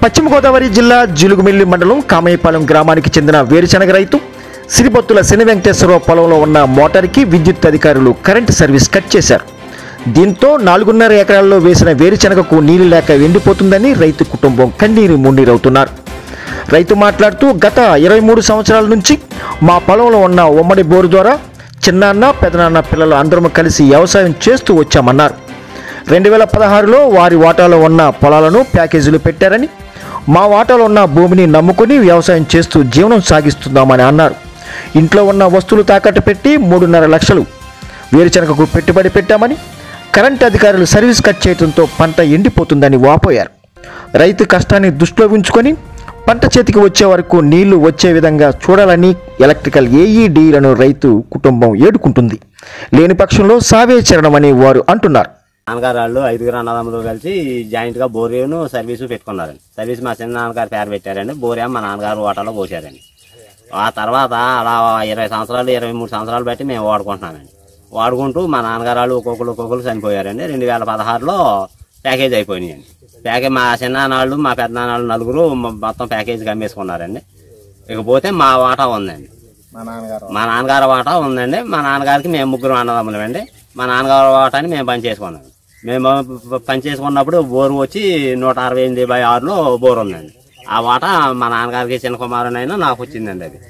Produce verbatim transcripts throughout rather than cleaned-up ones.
పశ్చిమ గోదావరి జిల్లా జిలుగుమిల్లి మండలం కామయ్యపాలెం గ్రామానికి చెందిన వేరుశనగ రైతు శ్రీబత్తుల శని వెంకటేశ్వరరావు పొలంలో ఉన్న మోటార్కి విద్యుత్ అధికారులు కరెంటు సర్వీస్ కట్ చేశారు. దీంతో నాలుగున్నర ఎకరాల్లో వేసిన వేరుశనగకు నీళ్లు లేక ఎండిపోతుందని రైతు కుటుంబం కన్నీరు మున్నీరవుతున్నారు. రైతు మాట్లాడుతూ గత ఇరవై మూడు సంవత్సరాల నుంచి మా పొలంలో ఉన్న ఉమ్మడి బోరు ద్వారా చిన్నాన్న పెదనాన్న పిల్లలు అందరం కలిసి వ్యవసాయం చేస్తూ వచ్చామన్నారు. రెండు వేల పదహారులో వారి వాటాలో ఉన్న పొలాలను ప్యాకేజీలు పెట్టారని, మా వాటాలో ఉన్న భూమిని నమ్ముకుని వ్యవసాయం చేస్తూ జీవనం సాగిస్తున్నామని అన్నారు. ఇంట్లో ఉన్న వస్తువులు తాకట్టు పెట్టి మూడున్నర లక్షలు వేరుశనగకు పెట్టుబడి పెట్టామని, కరెంటు అధికారులు సర్వీస్ కట్ చేయడంతో పంట ఎండిపోతుందని వాపోయారు. రైతు కష్టాన్ని దృష్టిలో ఉంచుకొని పంట చేతికి వచ్చే వరకు నీళ్లు వచ్చే విధంగా చూడాలని ఎలక్ట్రికల్ ఏఈడీలను రైతు కుటుంబం ఏడుకుంటుంది. లేని పక్షంలో సావే చరణమని వారు అంటున్నారు. నాన్నగారు వాళ్ళు ఐదుగురు అన్నదమ్ములు కలిసి జాయింట్గా బోరేను సర్వీసు పెట్టుకున్నారండి. సర్వీస్ మా చిన్న నాన్నగారు పేరు పెట్టారండి. బోరే మా నాన్నగారు ఓటలో పోసారండి. ఆ తర్వాత అలా ఇరవై సంవత్సరాలు ఇరవై మూడు సంవత్సరాలు బట్టి మేము వాడుకుంటున్నామండి. వాడుకుంటూ మా నాన్నగారు వాళ్ళు ఒక్కొక్కరు ఒక్కొక్కరు చనిపోయారండి. రెండు వేల పదహారులో ప్యాకేజ్ అయిపోయినాయండి. ప్యాకేజ్ మా చిన్నాన్నవాళ్ళు మా పెద్దనాన్నవాళ్ళు నలుగురు మొత్తం ప్యాకేజీకి అమ్మేసుకున్నారండి. ఇకపోతే మా వాటా ఉందండి, మా నాన్నగారు వాటా ఉందండి. మా నాన్నగారికి మేము ముగ్గురు అన్నదమ్ములమండి. మా నాన్నగారు వాటాని మేము పని చేసుకున్నాం. మేము పని చేసుకున్నప్పుడు బోరు వచ్చి నూట అరవై ఎనిమిది బై ఆరులో బోరు ఉందండి. ఆ వాటా మా నాన్నగారికి చిన్న కుమారునైనా నాకు వచ్చిందండి. అది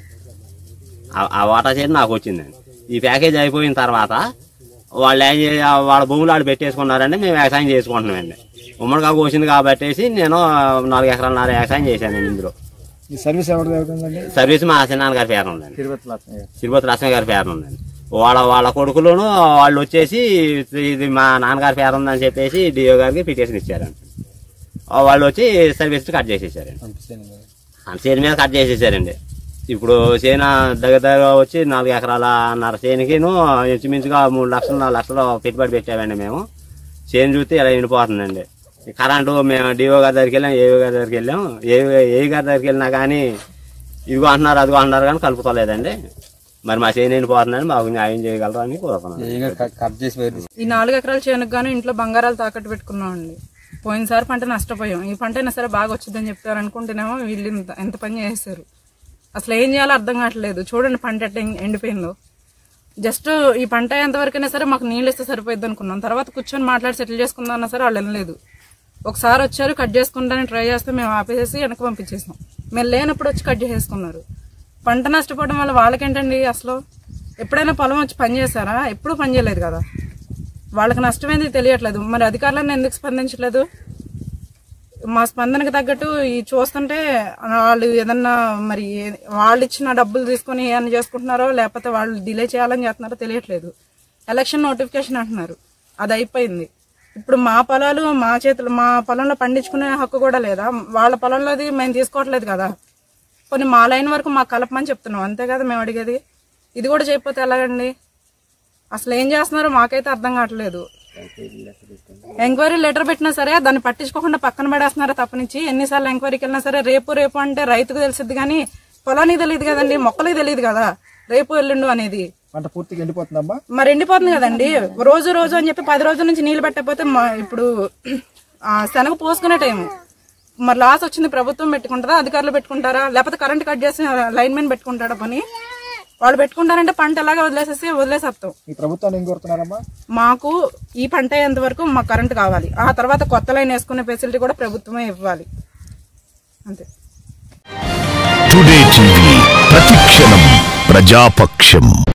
ఆ వాటా చేసి నాకు వచ్చిందండి. ఈ ప్యాకేజ్ అయిపోయిన తర్వాత వాళ్ళు వాళ్ళ భూములు వాళ్ళు పెట్టేసుకున్నారండి. మేము వ్యవసాయం చేసుకుంటున్నామండి. ఉమ్మడిగా కోసింది కాబట్టేసి నేను నాలుగు ఎకరాలు నాలుగు వ్యవసాయం చేశానండి. ఇందులో సర్వీస్ ఎవరిది? సర్వీస్ మా చిన్నాన్న గారి పేరు ఉందండి, తిరుపతి లక్ష్మి గారి పేరు ఉందండి. వాళ్ళ వాళ్ళ కొడుకులను వాళ్ళు వచ్చేసి ఇది మా నాన్నగారి పేరు ఉందని చెప్పేసి డిఓ గారికి పిటిషన్ ఇచ్చారండి. వాళ్ళు వచ్చి సర్వీస్ కట్ చేసేసారండి. చేను మీద కట్ చేసేసారండి. ఇప్పుడు చేను దగ్గర దగ్గర వచ్చి నాలుగు ఎకరాల అన్నర చేనుకిను ఇంచుమించుగా మూడు లక్షలు నాలుగు లక్షలు పెట్టుబడి పెట్టామండి. మేము చేను చూస్తే ఇలా ఎండిపోతుందండి. కరెంటు మేము డిఓ గారి దగ్గరికి వెళ్ళాం, ఏఓ గారి దగ్గరికి వెళ్ళాం. ఏ ఏ గారి దగ్గరికి వెళ్ళినా కానీ ఇదిగో అంటున్నారు అదిగో అంటున్నారు కానీ కలుపుకోలేదండి. మరి మా చేను ఎండిపోతుందని మాకు న్యాయం చేయగలరా అని కోరుకున్నాను. ఈ నాలుగు ఎకరాల చేనుకు గాను ఇంట్లో బంగారాలు తాకట్టు పెట్టుకున్నాం అండి. పోయినసారి పంట నష్టపోయాం. ఈ పంట అయినా సరే బాగా వచ్చిందని చెప్తారు అనుకుంటేనేమో వీళ్ళు ఎంత పని చేస్తారు. అసలు ఏం చేయాలో అర్థం కావట్లేదు. చూడండి పంట ఎట్లా ఎండిపోయిందో. జస్ట్ ఈ పంట ఎంతవరకైనా సరే మాకు నీళ్ళు ఇస్తే సరిపోద్ది అనుకున్నాం. తర్వాత కూర్చొని మాట్లాడి సెటిల్ చేసుకుందాం అన్నా సరే వాళ్ళు వెళ్ళలేదు. ఒకసారి వచ్చారు కట్ చేసుకుంటానని ట్రై చేస్తే మేము ఆపేసేసి వెనక్కి పంపించేసాం. మేము లేనప్పుడు వచ్చి కట్ చేసేసుకున్నారు. పంట నష్టపోవడం వల్ల వాళ్ళకేంటండి? అసలు ఎప్పుడైనా పొలం వచ్చి పని చేశారా? ఎప్పుడు పని చేయలేదు కదా. వాళ్ళకి నష్టమైంది తెలియట్లేదు. మరి అధికారులను ఎందుకు స్పందించలేదు? మా స్పందనకు తగ్గట్టు ఈ చూస్తుంటే వాళ్ళు ఏదన్నా మరి వాళ్ళు ఇచ్చిన డబ్బులు తీసుకుని ఏమన్నా చేసుకుంటున్నారో లేకపోతే వాళ్ళు డిలే చేయాలని చేస్తున్నారో తెలియట్లేదు. ఎలక్షన్ నోటిఫికేషన్ అంటున్నారు, అది అయిపోయింది. ఇప్పుడు మా పొలాలు మా చేతులు మా పొలంలో పండించుకునే హక్కు కూడా లేదా? వాళ్ళ పొలంలోది మేము తీసుకోవట్లేదు కదా. కొన్ని మా లైన్ వరకు మాకు కలపమని చెప్తున్నాం, అంతే కదా మేము అడిగేది. ఇది కూడా చేయకపోతే ఎలాగండి? అసలు ఏం చేస్తున్నారో మాకైతే అర్థం కావట్లేదు. ఎంక్వైరీ లెటర్ పెట్టినా సరే దాన్ని పట్టించుకోకుండా పక్కన పడేస్తున్నారా తప్పనించి. ఎన్నిసార్లు ఎంక్వైరీకి వెళ్ళినా సరే రేపు రేపు అంటే రైతుకు తెలిసిద్ది కానీ పొలానికి తెలియదు కదండి, మొక్కలకి తెలియదు కదా రేపు ఎల్లుండు అనేది. మరి ఎండిపోతుంది కదండి. రోజు రోజు అని చెప్పి పది రోజుల నుంచి నీళ్లు పెట్టకపోతే ఇప్పుడు శనగ పోసుకునే టైము. మరి లాస్ వచ్చింది ప్రభుత్వం పెట్టుకుంటారా, అధికారులు పెట్టుకుంటారా, లేకపోతే కరెంట్ కట్ చేసి లైన్ మెన్ పెట్టుకుంటాడా? పని వాళ్ళు పెట్టుకుంటారంటే పంట ఎలాగా వదిలేసేసి వదిలేసేస్తాం. మాకు ఈ పంట అయ్యేంత వరకు మాకు కరెంట్ కావాలి. ఆ తర్వాత కొత్త లైన్ వేసుకునే ఫెసిలిటీ కూడా ప్రభుత్వమే ఇవ్వాలి, అంతే. టుడే టీవీ ప్రతిక్షణం ప్రజాపక్షం.